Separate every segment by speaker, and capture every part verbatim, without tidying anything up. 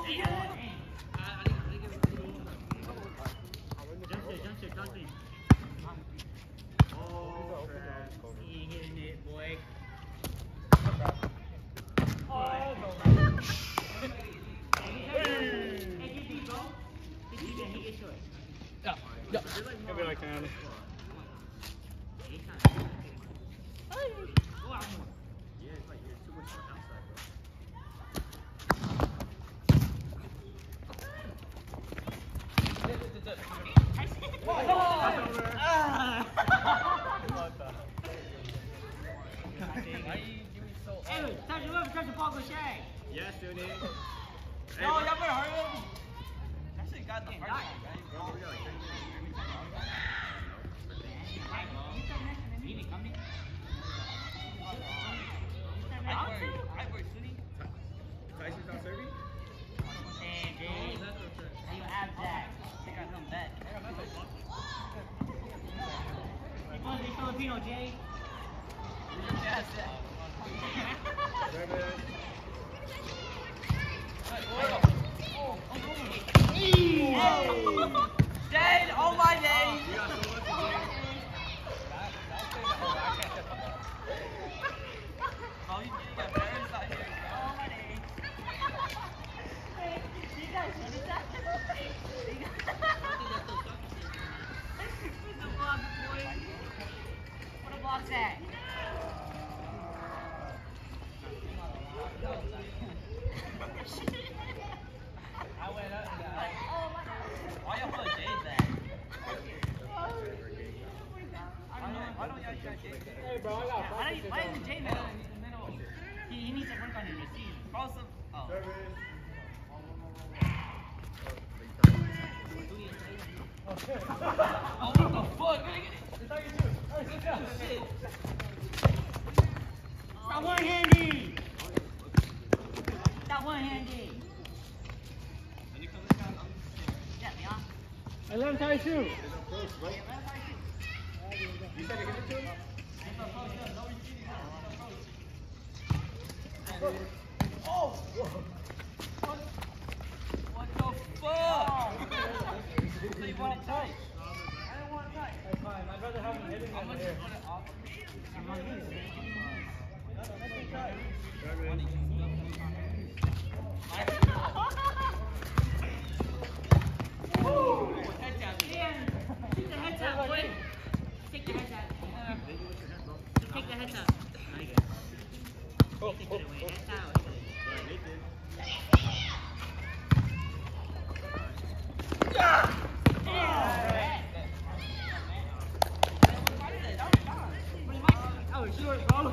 Speaker 1: Maybe like that.
Speaker 2: Hey, touch the left, touch the ball, go Shay.
Speaker 3: Yes, dude.
Speaker 2: No, y'all better hurry up. That shit got the hard right?
Speaker 3: Tyson's not serving?
Speaker 2: Hey, Jay. You have that. I got him back. Hey, supposed to be Filipino, Jay. Yes, Dead, oh my days! Oh, you got parents out here. Oh my days. Hey, you guys notice that? Where's the block, boy? What a block's at? I went up and got it. Why y'all put Jay's back? Why don't y'all got Jay's back?
Speaker 1: Hey, bro, I got
Speaker 2: Why don't you, why is the J middle? He, he needs to work on his receive. Cross him. Oh. Oh, what the fuck, nigga? Shit. Stop one-handed! Stop one-handed! Yeah, Leon.
Speaker 1: I let him tie his shoe.
Speaker 3: You said you hit it to him?
Speaker 2: Oh! What, what the fuck? So you want it tight? I don't want it tight.
Speaker 1: That's fine. I'd rather have him hitting
Speaker 2: I'm
Speaker 1: than
Speaker 2: gonna
Speaker 1: here.
Speaker 2: just put it off. I'm gonna use it. Take the heads out, boy. Take the heads out. Take the heads out. Take it away. Heads out. Oh, short, bro.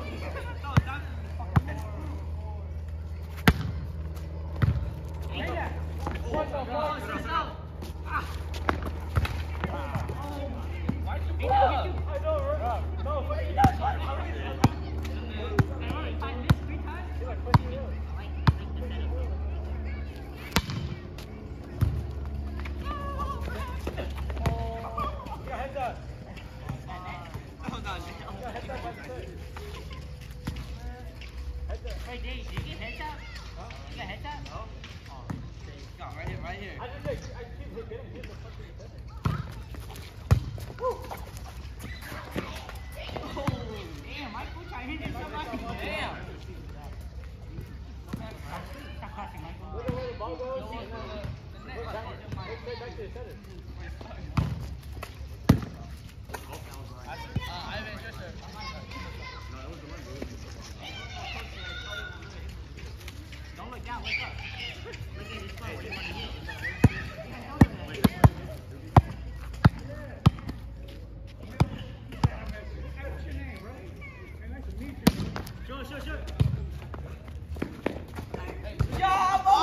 Speaker 2: What the fuck? Ah.
Speaker 1: I know, right? No, wait.
Speaker 2: I missed three times?
Speaker 1: You're like pushing you.
Speaker 2: I like, I like the setup.
Speaker 1: You got heads up.
Speaker 2: Hold on,
Speaker 1: You got heads up by the side. Heads up.
Speaker 2: Hey, Dave, did you get heads up?
Speaker 1: Huh?
Speaker 2: You got heads up? No. Oh, go right here, right here.
Speaker 1: I just like, I keep getting hit the fucking head.
Speaker 2: Woo! Oh, damn, Michael trying to hit somebody. Damn. Stop crossing, Michael.
Speaker 1: Look at where the ball goes.
Speaker 2: No,
Speaker 1: and then
Speaker 2: the net.
Speaker 1: look back, look back to the center.
Speaker 2: Uh, Ivan, just a... Don't look down, look up. Look at his phone, what do you want to hit? Sure, sure, sure. Yeah, I'm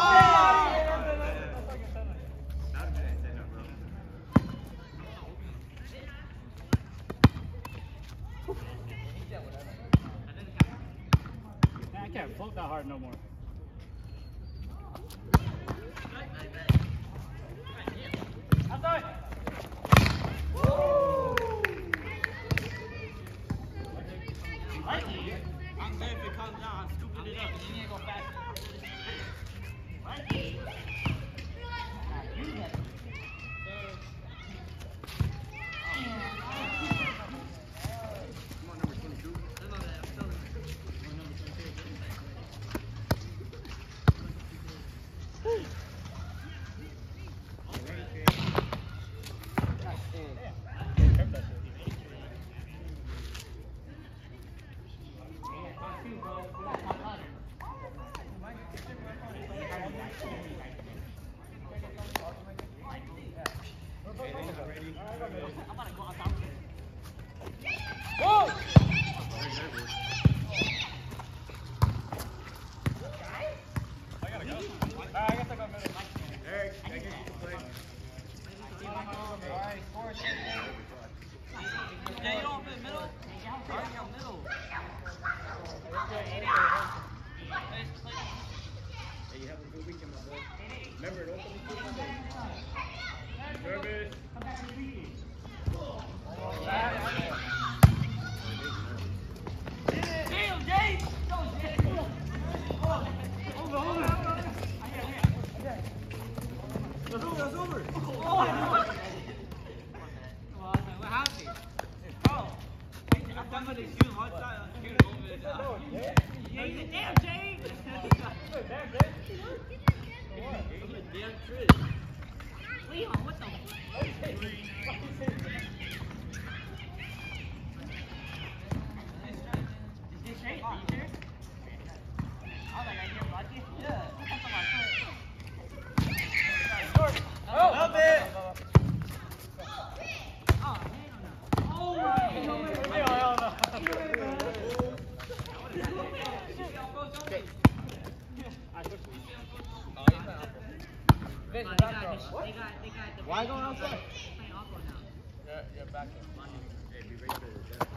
Speaker 1: I can't float that hard no more. Outside!
Speaker 2: Woo! Mikey, I'm good if it comes down. I'm scooping it up. You need to go faster. Mikey. Yeah, you don't fit middle? Alright, you got middle.
Speaker 3: Hey, you have a good weekend, my boy. Remember, it opens to Monday. Service.
Speaker 2: Damn, Jay! Go, Jay! Over, over. That's over, that's over. Oh, no. What happened? Bro, I'm going to shoot one side, I'm shooting over it now. Yeah, you said, damn, Jay!
Speaker 1: Damn, Jay.
Speaker 2: I'm a damn trick. Leon, what the fuck? Straight? Are you sure? I was like, I get lucky? Yeah. That's on my foot.
Speaker 1: Oh, love it.
Speaker 2: Oh, hell no. Oh, my
Speaker 1: Hell no.
Speaker 2: Why going outside? Playing awful now.
Speaker 3: Yeah, yeah, back up. Hey, be ready for the death.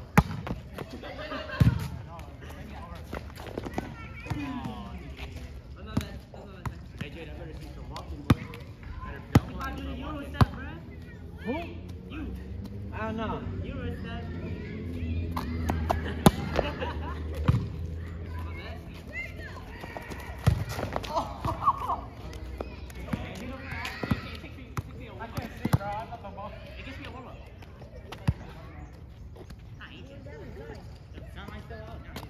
Speaker 3: Hey, Jade, I better see some walking, boy. Better film
Speaker 2: If I
Speaker 3: on
Speaker 2: do the
Speaker 3: some
Speaker 2: Euro
Speaker 3: walking.
Speaker 2: step, bruh.
Speaker 1: Who?
Speaker 2: You.
Speaker 1: I don't know.
Speaker 2: Euro step.
Speaker 1: I can't see, bro. I thought the ball.
Speaker 2: It gets me a warm up. Not easy. Not my still out. Not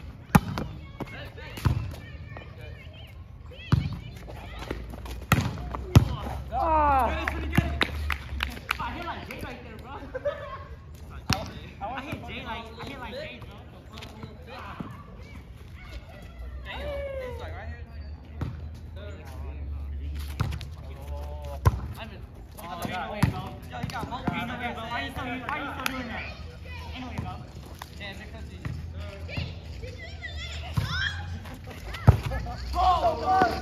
Speaker 1: Ah!
Speaker 2: Get it, get it. I hit like Jay right there, bro. I hit Jay like I hit like Jay, bro. Damn, it's like right here. I'm in. Oh, anyway, bro. Yo, you got multi. Anyway, bro. Why you still why you still doing that? Anyway, bro. Yeah, because he. Oh!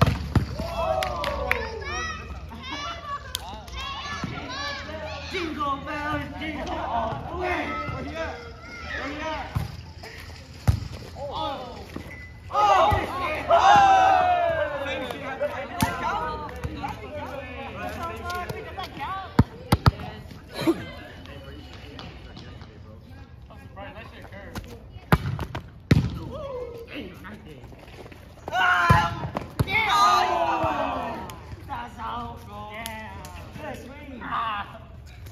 Speaker 2: Jingle bells, jingle all the way.
Speaker 1: Where he at?
Speaker 2: Where you at? Oh!
Speaker 1: Oh!
Speaker 2: Oh! Same shit happened. Does that count? Does that count?
Speaker 1: I'm surprised that shit curved.
Speaker 2: Hey, nice day.
Speaker 1: Ah!
Speaker 2: Yeah!
Speaker 1: Oh!
Speaker 2: That's out, bro. Yeah. Good swing.
Speaker 1: Ah!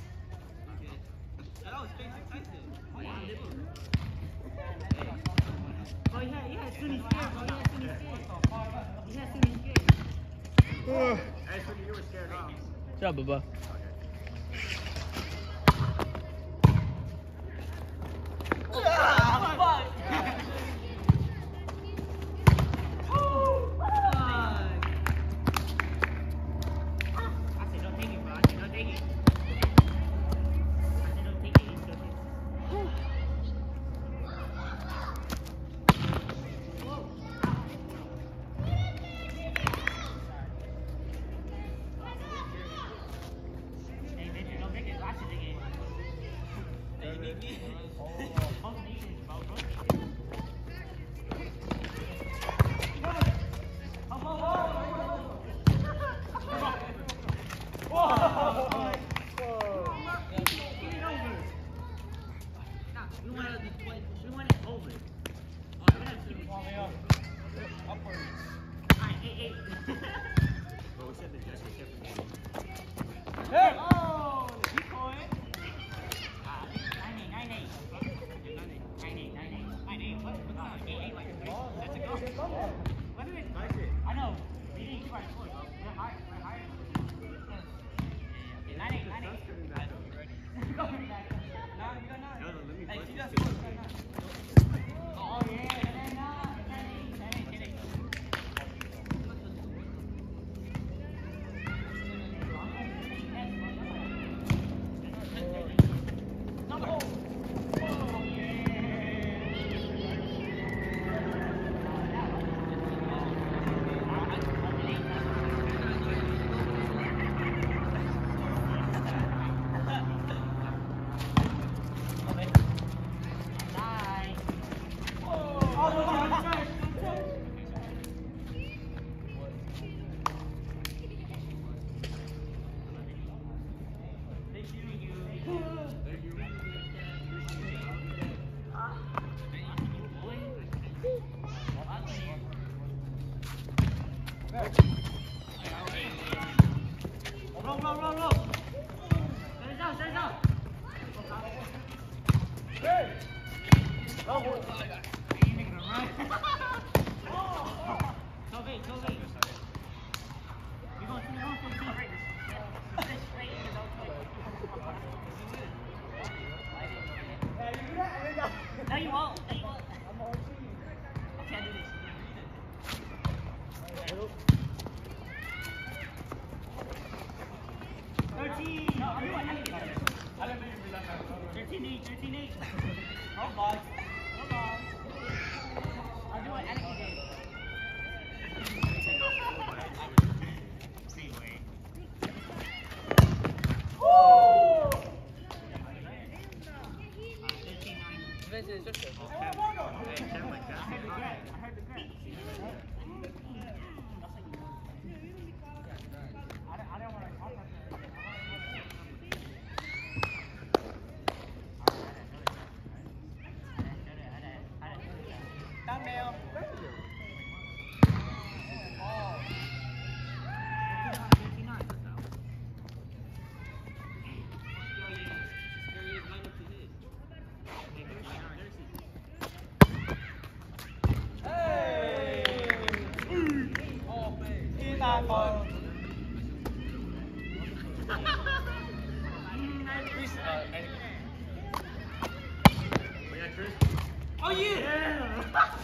Speaker 2: That was basic Tyson. Oh, yeah. Bro, he had, he had Sunni scared, bro. He had Sunni scared. He had Sunni scared.
Speaker 3: Hey, Sunny, you were scared, huh?
Speaker 1: Shut up, Bubba.
Speaker 2: Ah, fuck. Woo! Fuck. I said, don't take it, bro. I said, don't take it. I said, don't take it. Don't take it. Hey, Victor, don't make it. Watch it again. Hey, you need me? Both need it, bro. Both need it. Oh, whoa, whoa, whoa, whoa. Get it over. Nah, we want it to play. We want it over. Oh, we have to.
Speaker 1: Call me up. Upwards.
Speaker 2: Alright, eight, eight.
Speaker 3: Bro, we said the Jets were different.
Speaker 1: Hey!
Speaker 2: Oh, the decoy. Ah, nine eight, nine eight. Nine eight, nine eight, nine eight. What? What's that? Eight eight, like three. That's a go. What is it?
Speaker 3: Nice it.
Speaker 2: I know. We didn't keep our score, bro. We're higher. We're higher. Okay, nine eight, nine eight. Go for it, guys. Nah, you got nine.
Speaker 3: No, no, let me
Speaker 2: Hey,
Speaker 3: punch
Speaker 2: you
Speaker 3: this
Speaker 2: got
Speaker 3: too.
Speaker 2: score. You got nine. Oh yeah, nine nine, nine eight, nine eight, nine eight. No. Oh yeah. No, you won't. No, you won't. I can't do this. Thirteen. No, I'll do it. I can get it. Thirteen eight. Thirteen eight. Oh boy. Hold on. I'll do it. I can get it. Oh yeah!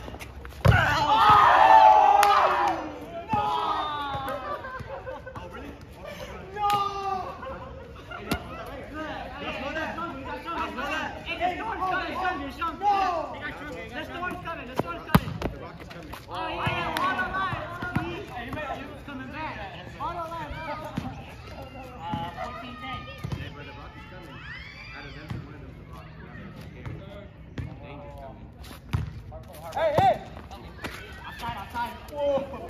Speaker 1: Hey, hey!
Speaker 2: Outside, outside.
Speaker 1: Whoa!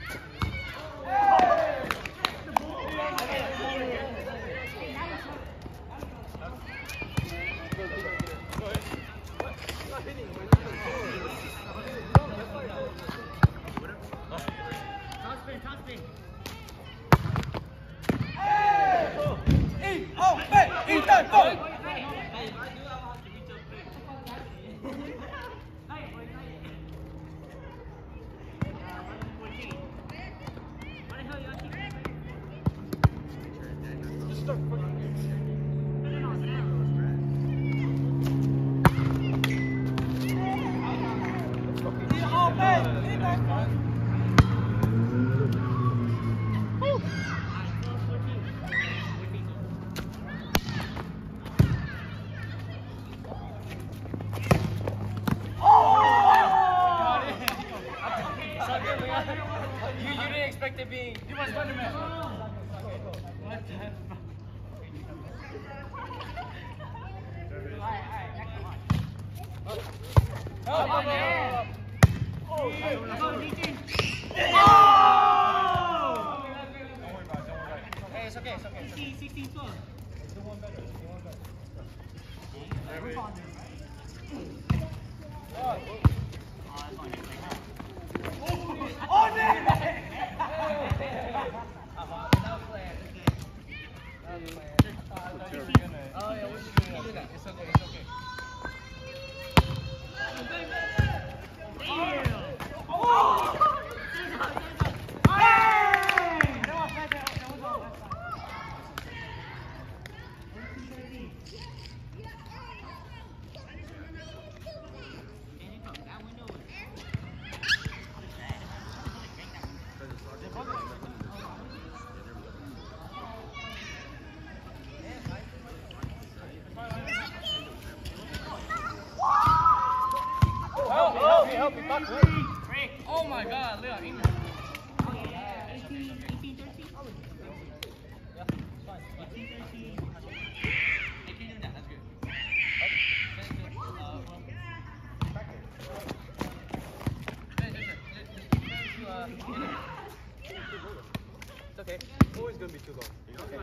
Speaker 1: You, you didn't expect it being. You must wonder, man. What the heck? Oh, oh, yeah. Oh, hey.
Speaker 2: Go, D J.
Speaker 1: Oh! Don't worry about it, don't worry about it. Hey, it's okay, it's okay.
Speaker 2: sixteen, sixteen, twelve.
Speaker 1: Do one better, do one better.
Speaker 2: We're on there, right?
Speaker 1: Oh,
Speaker 2: Oh, that's on there.
Speaker 1: oh, damn! Oh, yeah, what you doing? It's okay, it's okay. Help me, help me, help me, fuck me. Oh my god, Leon, English.
Speaker 2: Oh, yeah. eighteen, eighteen, thirteen.
Speaker 1: Yeah, it's fine, it's fine.
Speaker 2: eighteen, thirteen.
Speaker 3: eighteen do that, that's good.
Speaker 1: It's okay. It's always gonna be too long. Okay.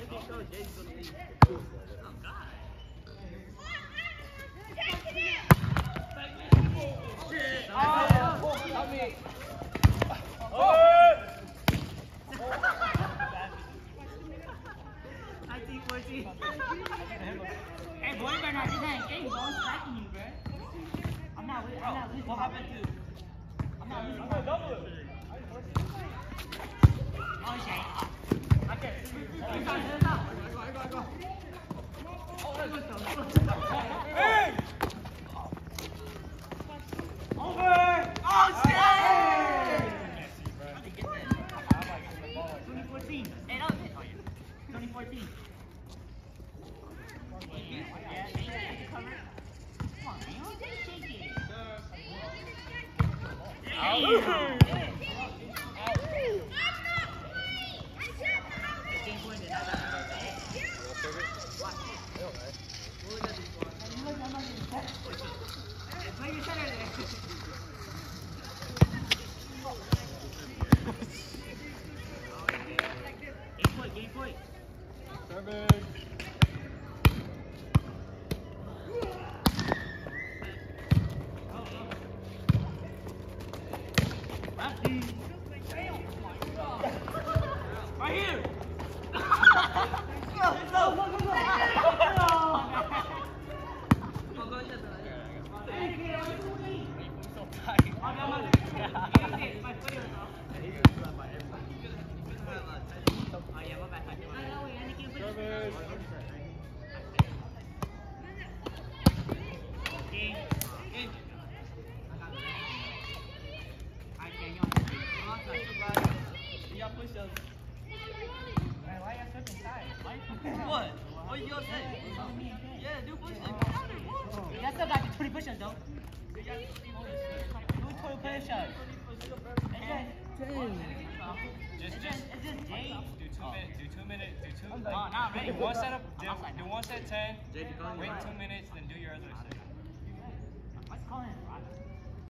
Speaker 1: Oh, help me. Oh!
Speaker 2: nineteen, fourteen. Hey, boy, better not do that. Hey, ball's backing you, bro. not, I'm not losing.
Speaker 1: What happened to?
Speaker 2: I'm not losing.
Speaker 1: I'm gonna double it.
Speaker 2: Oh, Jay.
Speaker 1: Okay.
Speaker 2: Let's go, let's go.
Speaker 3: I go, I go, I go.
Speaker 1: Oh, let's go.
Speaker 2: Hey!
Speaker 1: Over!
Speaker 2: Oh, shit!
Speaker 1: twenty fourteen.
Speaker 2: Hey, that was it. Oh, yeah. twenty fourteen. Yeah, they have to cover. Come on, man. Shake it.
Speaker 1: Out.
Speaker 2: Play your center there. Game point, game point.
Speaker 3: Serving.
Speaker 2: Right here. Let's go, let's go, go, go, go.
Speaker 1: So tight.
Speaker 2: What? What you gonna say? Yeah, do push-ups. You still got the twenty push-ups though. Do twenty push-ups.
Speaker 1: Just,
Speaker 2: It's
Speaker 1: just
Speaker 2: just, it's just Jay.
Speaker 1: do two minutes. Do two minutes. Do two.
Speaker 2: Oh, now I'm ready.
Speaker 1: Do one set of. Do,
Speaker 2: I'm outside
Speaker 1: do
Speaker 2: now.
Speaker 1: one set ten. Wait two minutes, then do your other set.
Speaker 2: What's calling it?